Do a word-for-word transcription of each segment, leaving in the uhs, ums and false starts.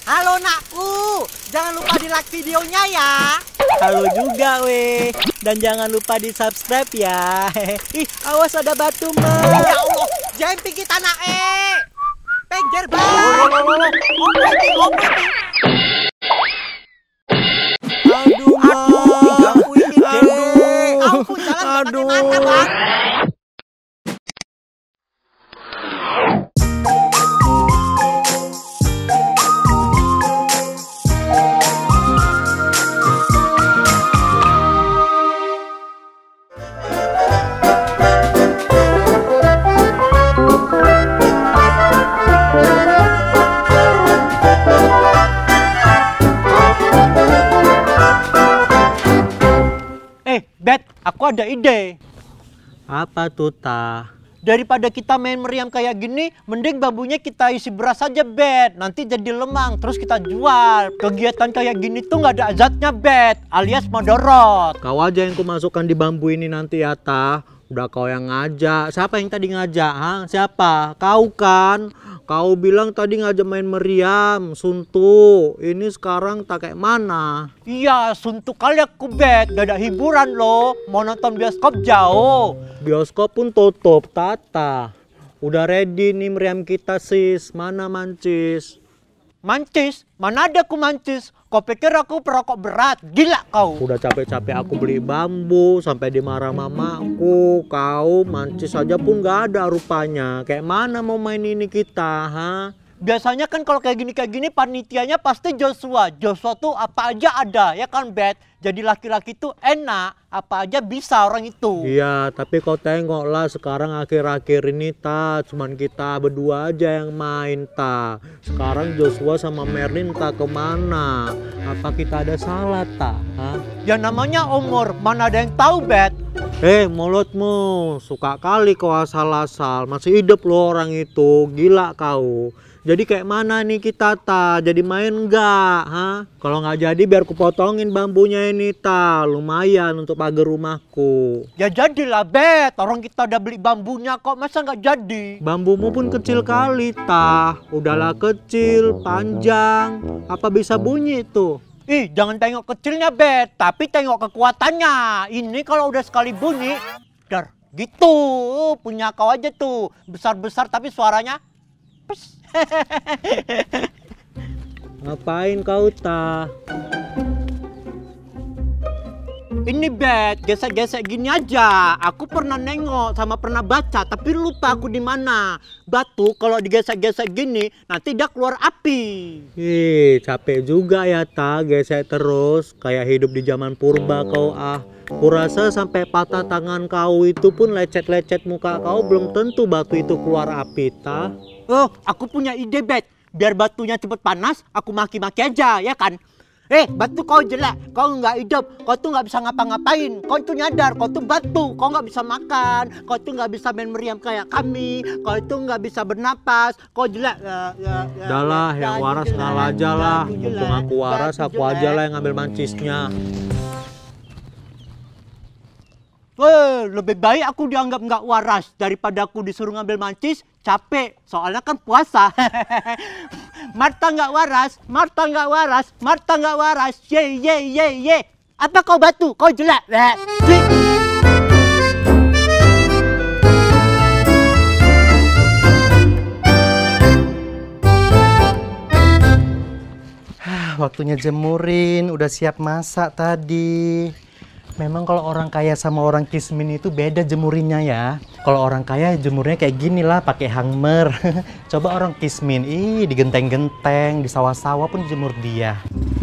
Halo nakku, jangan lupa di like videonya ya. Halo juga weh. Dan jangan lupa di subscribe ya. Ih, awas ada batu mah. Ya Allah, jangan pikir tanah eh. Pengger bang. Operating, operating. Aduh mah. Aku ini deh. Ampun, jalan pakai mata bang. Bet, aku ada ide. Apa tuh, Ta? Daripada kita main meriam kayak gini, mending bambunya kita isi beras aja, Bet. Nanti jadi lemang, terus kita jual. Kegiatan kayak gini tuh nggak ada azatnya, Bet. Alias madorot. Kau aja yang kumasukkan di bambu ini nanti ya, Ta. Udah kau yang ngajak. Siapa yang tadi ngajak, ha? Siapa? Kau kan? Kau bilang tadi ngajak main meriam, suntuk. Ini sekarang tak kayak mana? Iya, suntuk kali aku, Bet. Gak ada hiburan loh. Mau nonton bioskop jauh. Bioskop pun tutup, Tata. Udah ready nih meriam kita, sis. Mana mancis? Mancis? Mana ada aku mancis? Kau pikir aku perokok berat? Gila kau. Udah capek-capek aku beli bambu sampai dimarah mamaku. Kau mancis aja pun gak ada rupanya. Kayak mana mau main ini kita, ha? Biasanya kan kalau kayak gini kayak gini panitianya pasti Joshua. Joshua tuh apa aja ada, ya kan, Bet? Jadi laki-laki tuh enak, apa aja bisa orang itu. Iya, tapi kau tengoklah sekarang akhir-akhir ini, Ta, cuman kita berdua aja yang main, Ta. Sekarang Joshua sama Merlin tak kemana? Apa kita ada salah, Ta? Hah? Ya namanya umur, mana ada yang tahu, Bet? Eh, mulutmu, suka kali kau asal-asal. Masih hidup loh orang itu, gila kau. Jadi kayak mana nih kita, Ta? Jadi main enggak? Ha? Kalau nggak jadi biar ku potongin bambunya ini, Ta. Lumayan untuk pagar rumahku. Ya jadilah, Bet. Orang kita udah beli bambunya kok, masa nggak jadi? Bambumu pun kecil kali, Ta. Udahlah kecil, panjang. Apa bisa bunyi tuh? Ih, jangan tengok kecilnya, Bet. Tapi tengok kekuatannya. Ini kalau udah sekali bunyi, dar, gitu. Punya kau aja tuh. Besar-besar tapi suaranya pes. Ngapain kau, Ta? Ini, Bet, gesek-gesek gini aja. Aku pernah nengok sama pernah baca, tapi lupa aku di mana. Batu kalau digesek-gesek gini, nanti dia keluar api. Ih, capek juga ya, Ta, gesek terus. Kayak hidup di zaman purba kau, ah. Kurasa sampai patah tangan kau itu pun lecet-lecet muka kau belum tentu batu itu keluar api, Ta. Oh, aku punya ide, Bet. Biar batunya cepet panas, aku maki-maki aja, ya kan? Eh, batu kau jelek, kau nggak hidup, kau tuh nggak bisa ngapa-ngapain, kau itu nyadar, kau tuh batu, kau nggak bisa makan, kau tuh nggak bisa main meriam kayak kami, kau itu nggak bisa bernapas, kau jelek. Ya, ya, ya, udah lah, ya, yang waras ngalah aja lah, mumpung aku waras, aku aja lah yang ngambil mancisnya. Weh, lebih baik aku dianggap nggak waras daripada aku disuruh ngambil mancis, capek, soalnya kan puasa. Marta nggak waras, Marta nggak waras, Marta nggak waras, ye ye ye ye. Apa kau batu? Kau jelek. Waktunya jemurin, udah siap masak tadi. Memang kalau orang kaya sama orang kismin itu beda jemurinnya ya. Kalau orang kaya jemurnya kayak gini lah, pakai hanger. Coba orang kismin, ih digenteng-genteng, di sawah-sawah pun jemur dia.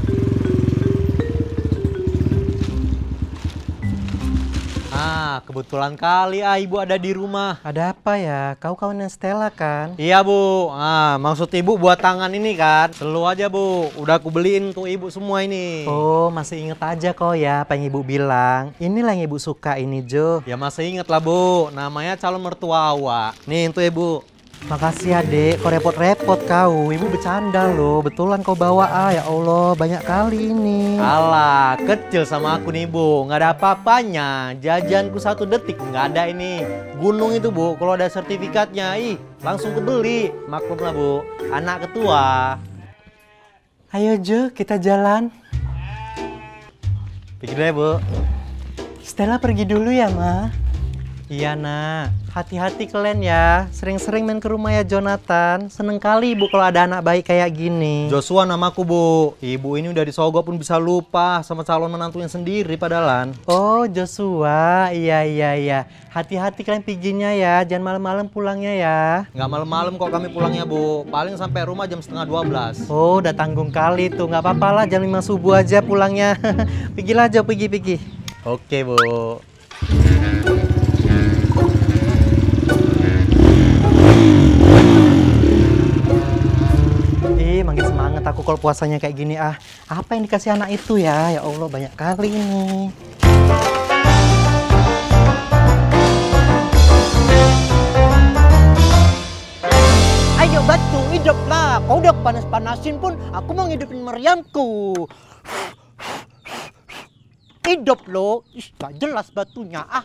Ah, kebetulan kali ah ibu ada di rumah. Ada apa ya? Kau kawan Stella kan? Iya, Bu. Ah, maksud ibu buat tangan ini kan? Selu aja, Bu. Udah aku beliin untuk ibu semua ini. Oh, masih inget aja kok ya apa yang ibu bilang. Inilah yang ibu suka ini, Jo. Ya masih inget lah, Bu. Namanya calon mertua awak. Nih untuk ibu. Makasih ya, Dek. Kok repot-repot kau? Ibu bercanda loh. Betulan kau bawa, ah ya Allah, banyak kali ini. Alah, kecil sama aku nih, Bu. Nggak ada apa-apanya. Jajanku satu detik nggak ada ini. Gunung itu, Bu. Kalau ada sertifikatnya, ih langsung kebeli. Maklum lah, Bu. Anak ketua. Ayo Jo, kita jalan. Pergi dulu ya, Bu. Stella pergi dulu ya, Ma. Iya, nak. Hati-hati kalian ya. Sering-sering main ke rumah ya, Jonathan. Seneng kali Ibu kalau ada anak baik kayak gini. Joshua namaku, Bu. Ibu ini udah disogok pun bisa lupa sama calon menantunya sendiri padahalan. Oh, Joshua. Iya, iya, iya. Hati-hati kalian piginya ya. Jangan malam-malam pulangnya ya. Nggak malam-malam kok kami pulangnya, Bu. Paling sampai rumah jam setengah dua belas. Oh, udah tanggung kali tuh. Nggak apa-apa lah, jam lima subuh aja pulangnya. Pergilah aja, pergi-pergi. Oke, Bu. Ih, makin semangat aku kalau puasanya kayak gini. Ah, apa yang dikasih anak itu ya? Ya Allah, banyak kali ini. Ayo Batu, hiduplah. Kau udah panas-panasin pun aku mau ngidupin meriamku. Hidup lo. Ih, gak jelas batunya. Ah.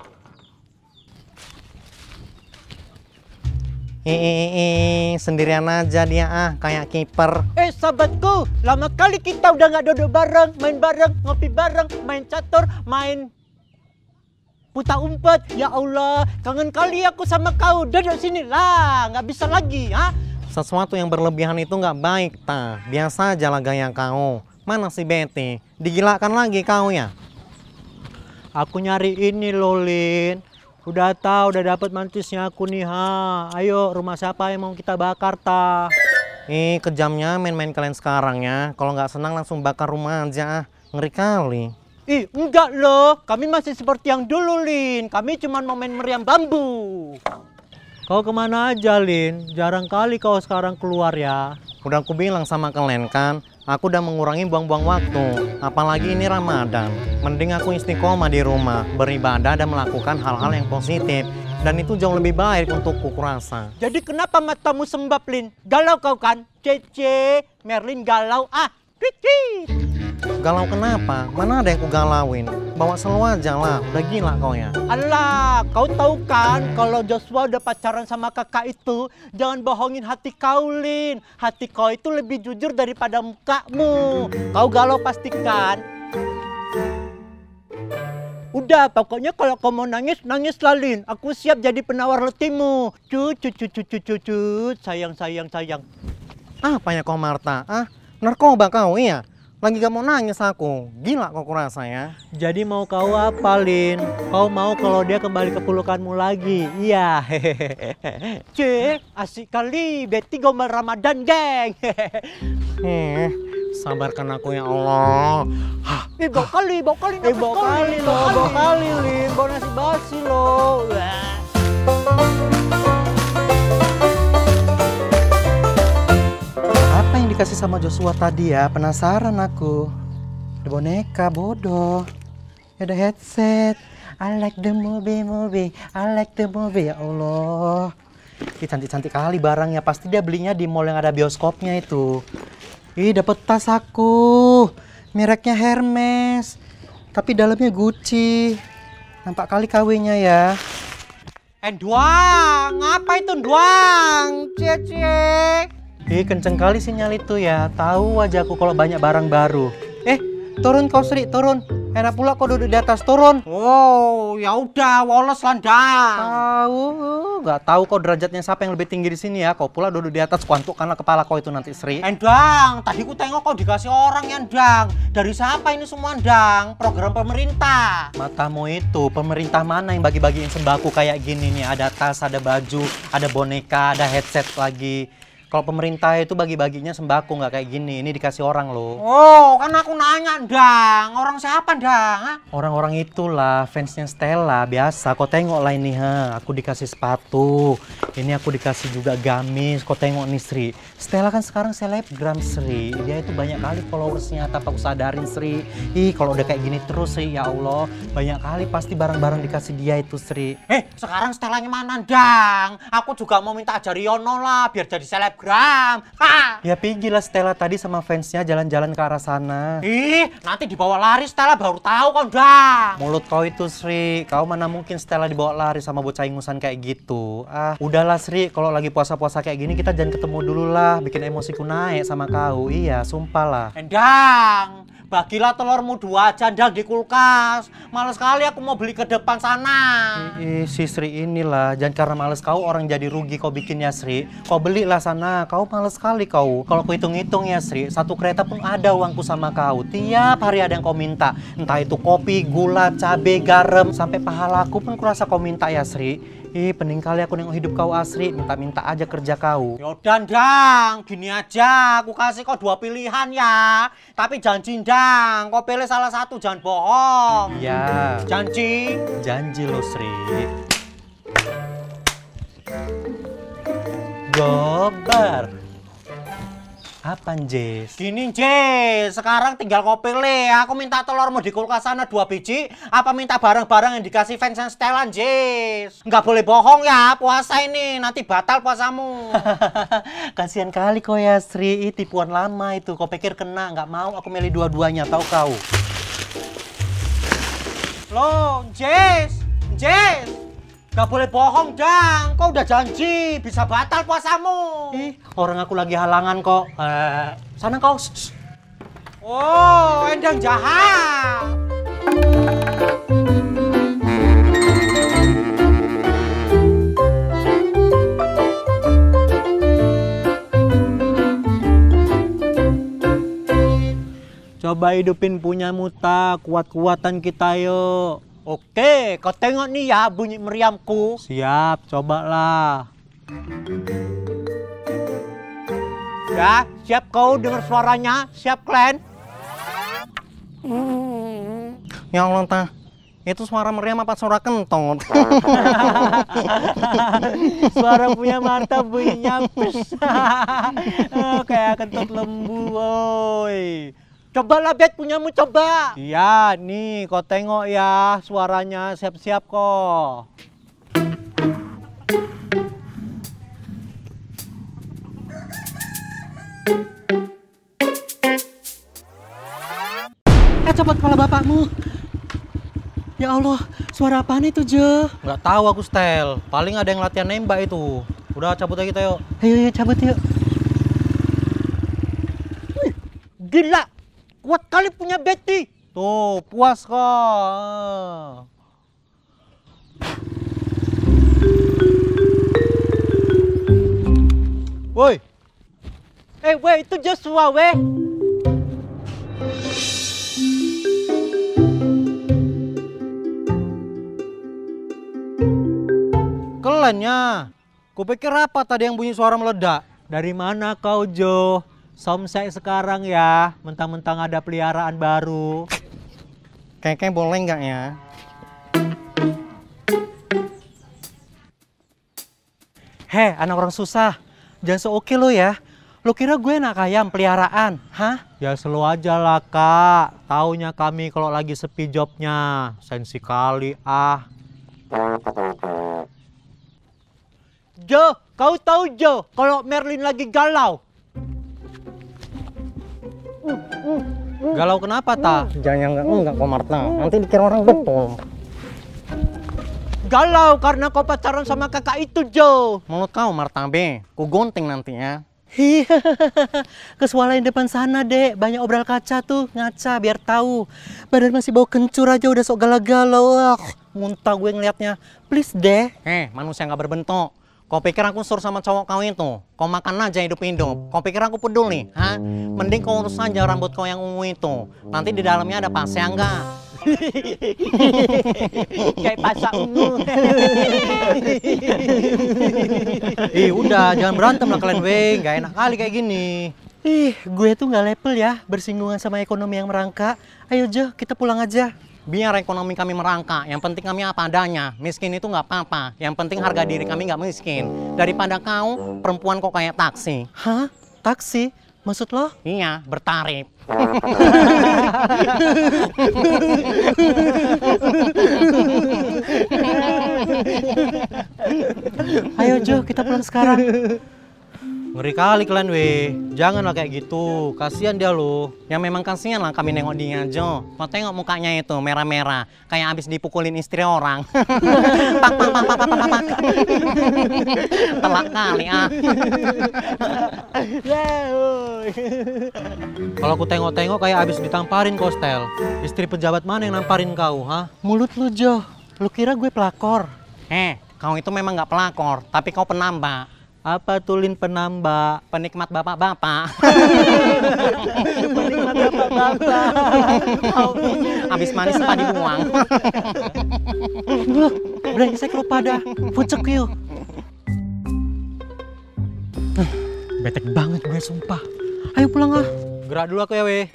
Ih, sendirian aja dia ah, kayak kiper. Eh sahabatku, lama kali kita udah gak duduk bareng, main bareng, ngopi bareng, main catur, main putar umpet. Ya Allah, kangen kali aku sama kau. Duduk sini lah, nggak bisa lagi, ha? Sesuatu yang berlebihan itu nggak baik, ta. Biasa aja lah gaya kau. Mana si Betty? Digilakan lagi kau ya? Aku nyari ini loh, Lin. Udah tahu, udah dapat mantisnya aku nih, ha. Ayo, rumah siapa yang mau kita bakar, ta? Ih, kejamnya main-main kalian sekarang ya. Kalau nggak senang langsung bakar rumah aja. Ah. Ngeri kali. Ih, enggak loh. Kami masih seperti yang dulu, Lin. Kami cuma mau main meriam bambu. Kau kemana aja, Lin? Jarang kali kau sekarang keluar ya. Udah aku bilang sama kalian kan, aku udah mengurangi buang-buang waktu. Apalagi ini Ramadan. Mending aku istiqomah di rumah, beribadah dan melakukan hal-hal yang positif. Dan itu jauh lebih baik untukku kurasa. Jadi kenapa matamu sembab, Lin? Galau kau kan? Cece, Merlin galau. Ah, tweet tweet. Galau kenapa? Mana ada yang ku galauin? Bawa selalu aja lah, udah gila kau ya. Alah, kau tahu kan kalau Joshua udah pacaran sama kakak itu, jangan bohongin hati kau, Lin. Hati kau itu lebih jujur daripada mukamu. Kau galau pastikan. Udah, pokoknya kalau kau mau nangis, nangis lah, Lin. Aku siap jadi penawar letihmu. Cut, cut, cut, cut, cut, cut. Sayang, sayang, sayang. Apa ya kau Marta? Ah, narkoba kau iya? Lagi gak mau nangis aku. Gila kau kurasa ya. Jadi mau kau apa, Lin? Kau mau kalau dia kembali ke pelukanmu lagi? Iya. Hehehe. Cek, asik kali. Betty gombal Ramadan, geng. Eh, sabarkan aku ya Allah. Hah. Eh, bau kali, bau kali. Eh, bau kali loh, bau kali, Lin. Bau nasi basi loh. Wah. Apa yang dikasih sama Joshua tadi ya? Penasaran aku. Ada boneka, bodoh. Ada headset. I like the movie, movie. I like the movie, ya Allah. Ih, cantik-cantik kali barangnya. Pasti dia belinya di mall yang ada bioskopnya itu. Ih, dapet tas aku. Mereknya Hermes. Tapi dalamnya Gucci. Nampak kali K W-nya ya. Eh, Duang. Apa itu, Duang? Cece. Ih, kenceng kali sinyal itu ya. Tahu aja aku kalau banyak barang baru. Eh, turun kau Sri, turun. Enak pula kau duduk di atas, turun. Oh, ya udah, woles landang. Tahu, nggak tahu kau derajatnya siapa yang lebih tinggi di sini ya. Kau pula duduk di atas, kuantukkanlah kepala kau itu nanti Sri. Endang, tadi ku tengok kau dikasih orang ya, Endang. Dari siapa ini semua, Endang? Program pemerintah. Matamu itu, pemerintah mana yang bagi-bagiin sembako kayak gini nih? Ada tas, ada baju, ada boneka, ada headset lagi. Kalau pemerintah itu bagi-baginya sembako nggak kayak gini. Ini dikasih orang loh. Oh, kan aku nanya, Dang. Orang siapa, Dang? Orang-orang itulah fansnya Stella. Biasa, kau tengok lah ini. Ha. Aku dikasih sepatu. Ini aku dikasih juga gamis. Kau tengok nih Sri. Stella kan sekarang selebgram Sri. Dia itu banyak kali followersnya. Tanpa aku sadarin Sri. Ih, kalau udah kayak gini terus Sri, ya Allah. Banyak kali pasti barang-barang dikasih dia itu Sri. Eh, sekarang Stellanya mana, Dang? Aku juga mau minta ajari Yono lah, biar jadi selebgram. Instagram. Ha. Ya pergi lah Stella tadi sama fansnya jalan-jalan ke arah sana. Ih, nanti dibawa lari Stella baru tahu kau dah. Mulut kau itu Sri, kau mana mungkin Stella dibawa lari sama bocah ingusan kayak gitu. Ah, udahlah Sri, kalau lagi puasa-puasa kayak gini kita jangan ketemu dulu lah, bikin emosiku naik sama kau. Iya, sumpah lah. Endang, bagilah telurmu dua aja Endang di kulkas. Males sekali aku mau beli ke depan sana. Ih, si Sri inilah, jangan karena males kau orang jadi rugi kau bikinnya Sri. Kau belilah sana, kau males sekali kau. Kalau aku hitung-hitung ya Sri, satu kereta pun ada uangku sama kau. Tiap hari ada yang kau minta. Entah itu kopi, gula, cabai, garam, sampai pahalaku pun kurasa kau minta ya Sri. Ih, pening kali aku nengok hidup kau Asri, minta-minta aja kerja kau. Yaudah Ndang, gini aja, aku kasih kau dua pilihan ya. Tapi janji Ndang, kau pilih salah satu, jangan bohong. Iya. Janji? Janji lo Sri. Gobar. Apa Jess? Gini Jess, sekarang tinggal kau pilih. Aku minta telurmu di kulkas sana dua biji, apa minta barang-barang yang dikasih fans and Stella Jess? Nggak boleh bohong ya, puasa ini, nanti batal puasamu. Kasihan kali kau ya Sri, tipuan lama itu. Kau pikir kena, nggak mau aku milih dua-duanya, tahu kau? Loh, Jess, Jess, nggak boleh bohong Dang, kau udah janji bisa batal puasamu. Ih, orang aku lagi halangan kok. Eh, sana kau. Shh. Oh, Endang jahat. Coba hidupin punya muta, kuat-kuatan kita yuk. Oke, kau tengok nih ya bunyi meriamku. Siap, cobalah. Ya, siap kau dengar suaranya? Siap, Klen? Ya Allah, tah. Itu suara meriam apa suara kentong? Suara punya mata bunyinya pes. Oh, kayak kentut lembu, woi. Cobalah Bet punyamu coba. Iya, nih kau tengok ya suaranya, siap-siap kok. Eh, copot kepala bapakmu. Ya Allah, suara apaan itu, Jo? Nggak tahu aku, Stel. Paling ada yang latihan nembak itu. Udah, cabut aja kita yuk. Ayo, ayo, cabut yuk. Gila, kuat kali punya Betty. Tuh, puas kok. Woi. Eh, weh, itu Joshua, weh. Kelennya. Kupikir apa tadi yang bunyi suara meledak? Dari mana kau, Jo? Somsek sekarang ya, mentang-mentang ada peliharaan baru. Kayaknya boleh nggak ya? Heh, anak orang susah. Jangan so-oke lo ya. Lo kira gue anak ayam peliharaan? Hah? Ya slow aja lah, Kak. Taunya kami kalau lagi sepi jobnya. Sensi kali, ah. Jo, kau tahu Jo, kalau Merlin lagi galau. Galau kenapa, Ta? Jangan enggak enggak kok, Marta. Nanti dikira orang betul. Galau karena kau pacaran sama kakak itu, Jo. Mulut kau, Marta B. Ku gunting nantinya. Iya, kesualain depan sana, Dek. Banyak obral kaca tuh, ngaca biar tahu. Badan masih bau kencur aja udah sok galau-galau. Ah, muntah gue ngeliatnya. Please, Dek. Eh, manusia nggak berbentuk. Kau pikir aku suruh sama cowok kau itu? Kau makan aja hidup-hidup. Kau pikir aku peduli? Hah? Mending kau urus aja rambut kau yang ungu itu. Nanti di dalamnya ada pasnya enggak? Kayak pasak ungu. Ih, udah, jangan berantem lah kalian, weh. Gak enak kali kayak gini. Ih, gue tuh gak level ya, bersinggungan sama ekonomi yang merangkak. Ayo, Jo, kita pulang aja. Biar ekonomi kami merangkak, yang penting kami apa adanya. Miskin itu nggak apa-apa, yang penting harga diri kami nggak miskin. Daripada kau, perempuan kok kayak taksi. Hah? Taksi? Maksud lo? Iya, bertarif. Ayo Jo, kita pulang sekarang. Ngeri kali kalian weh. Janganlah kayak gitu. Kasihan dia loh. Ya memang kasihan lah kami nengok dia aja. Kau tengok mukanya itu merah-merah, kayak habis dipukulin istri orang. Pak pak pak pak pak pak pak. Telak kali ah. Kalau aku tengok-tengok kayak habis ditamparin Kostel. Istri pejabat mana yang namparin kau, ha? Mulut lu, Jo. Lu kira gue pelakor? Eh, kau itu memang nggak pelakor, tapi kau penambak. Apa tulin penambak? Penikmat bapak-bapak. Penikmat bapak-bapak. Habis manis sempat dibuang. Loh, brengsek lu pada. Pucuk yuk. Betek banget gue sumpah. Ayo pulang ah. Gerak dulu aku ya weh.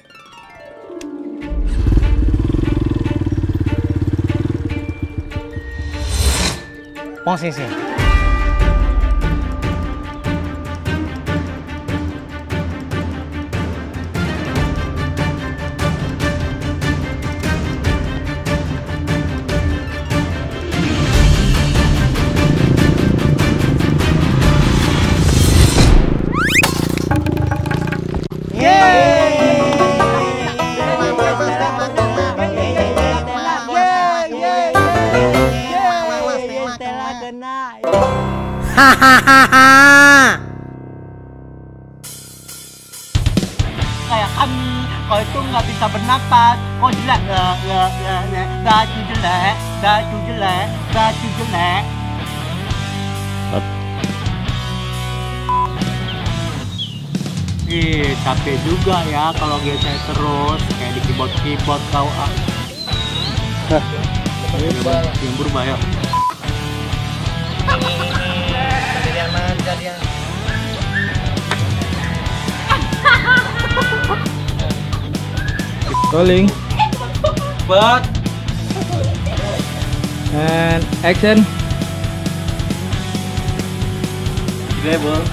Posisi. Kayak kami, kau itu nggak bisa bernapas. Kau jelek, ya, ya, ya, ya. Daju jelek, daju jelek, daju jelek. Ih, capek juga ya kalau geser terus kayak di keyboard-keyboard kau ah. Yang berubah ya. Jadian manja dia. Rolling. But And action. level.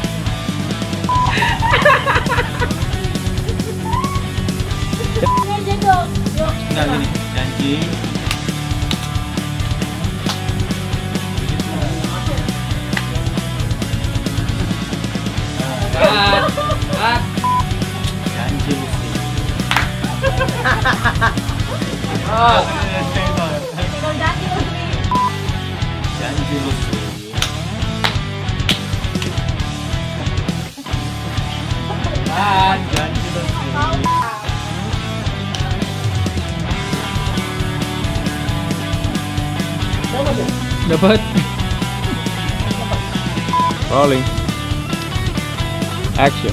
Enggak gini, janji. Cut, cut. Janji mesti. Oh, janji mesti. Cut, janji mesti. Dapat. Rolling. Action.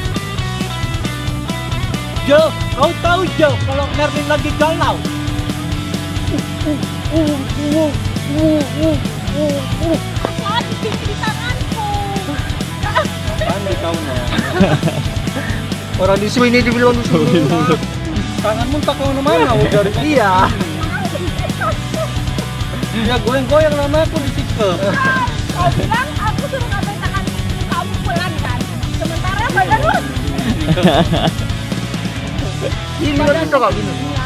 Jo, kau tahu Jo, kalau Merlin lagi galau. Pandai kau nah. Orang di sini dibilang Tanganmu tak kemana-mana udah. Iya. Ya goyang-goyang nama aku di situ. Kau bilang aku suruh ngambil tangan kamu pelan kan? Sementara badan lu ini kan itu kak gini.